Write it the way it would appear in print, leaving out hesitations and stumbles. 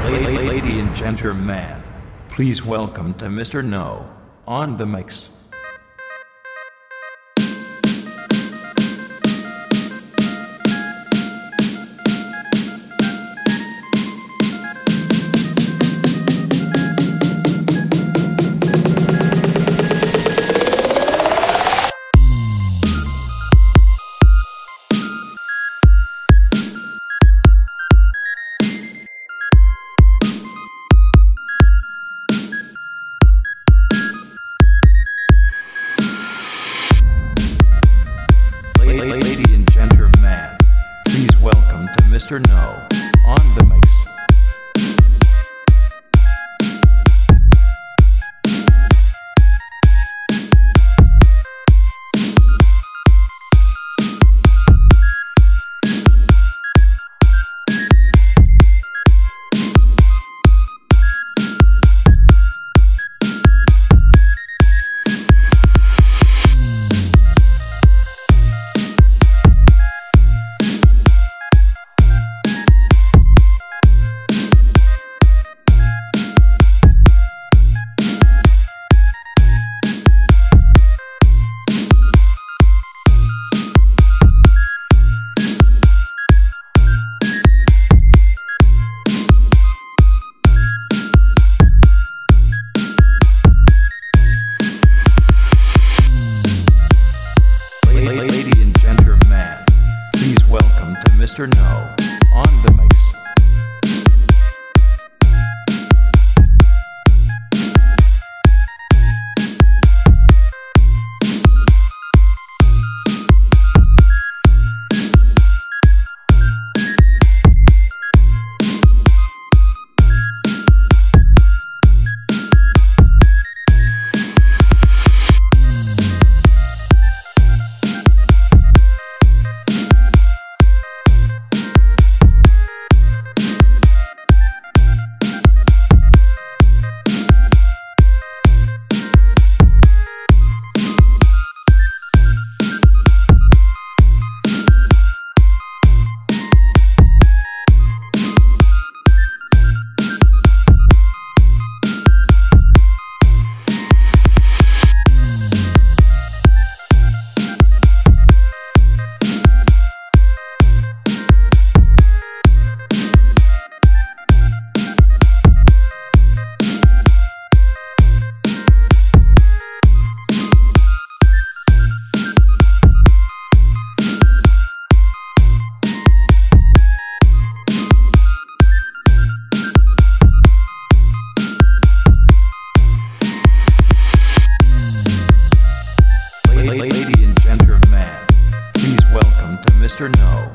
Lady and gentlemen, please welcome to Mr. No on the mix. Lady and gentlemen, please welcome to Mr. No on the mix. Lady and gentlemen, please welcome to Mr. No on the mix. Lady and gentlemen, please welcome to Mr. No